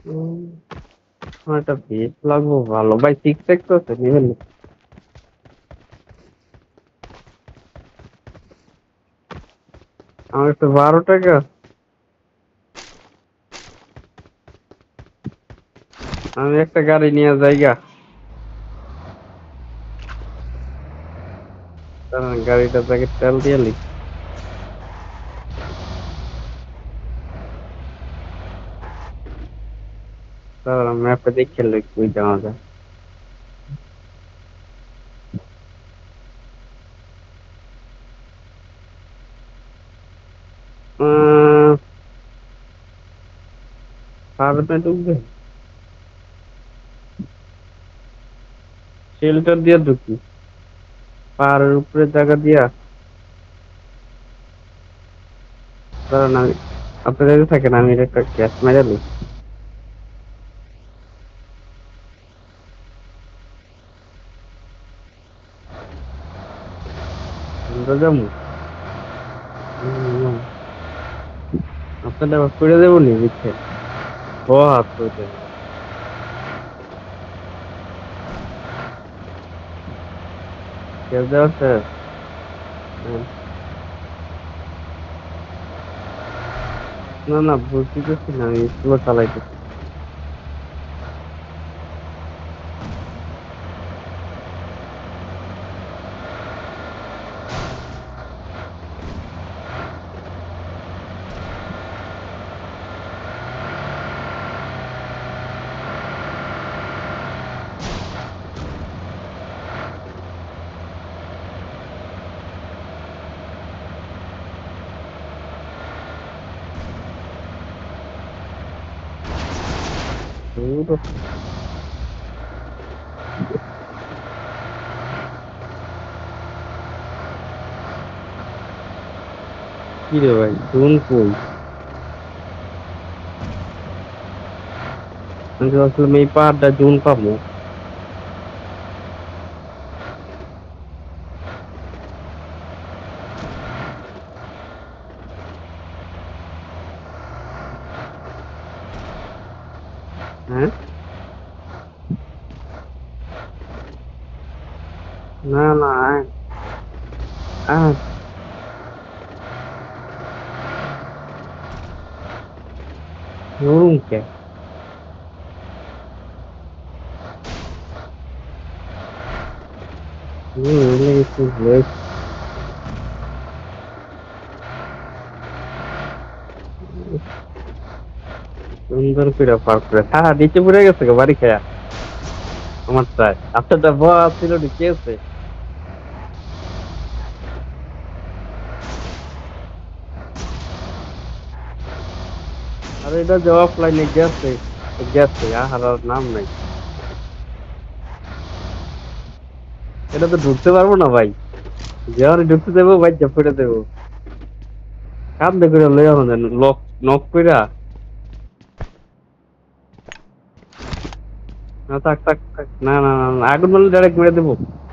উম, আমার একটা বেশ লাগবো ভালো ভাই, সিক্স এক্স আছে নিবেন না? আমার একটা 12 টাকা। আমি একটা গাড়ি নিয়ে যাইগা, কারণ গাড়িটা তাকে তেল দিয়ে লি। তারপর ম্যাপে দেখে লই কই যাওয়া যায়। আহ, ফার্মে ঢুকবে, শেল্টার দিয়ে ঢুকি, পাহাড়ের উপরে জায়গা দিয়া। কারণ আমি, আপনারা যদি থাকেন আমি একটা গ্যাস মেরে লই। আমরা যাবো। আপনাদের আবার করে দেবো নি বুঝছেন? ও হাত করে দেবো। গ্যাস দেওয়া আছে? হ্যাঁ। না না, বুঝতেছি না, আমি স্লো চালাইতেছি। ধুর, কি রে ভাই, জুন কই? আমি তো আসলে এই পাহাড়টা জুন পাবো। হ্যাঁ। না না, আয় আয়। ধরুন কে? এগুলো একটু বেশ সুন্দর করে পার করে। হ্যাঁ হ্যাঁ, নিচে পড়ে গেছে গো বাড়ি খেয়া। আমার চাই আপনারটা বড় ছিল ঢুকে আছে। আর এটা যে অফলাইনে গেছে, গেছে আর আর নাম নাই। এটা তো ঢুকতে পারবো না ভাই। যেমন ঢুকতে দেবো ভাই যা ফেটে দেবো। কান্দে করে লই আমাদের লক, নক কইরা। না থাক থাক থাক, না না না না, আগুন মারলে ডাইরেক্ট মেরে দেবো।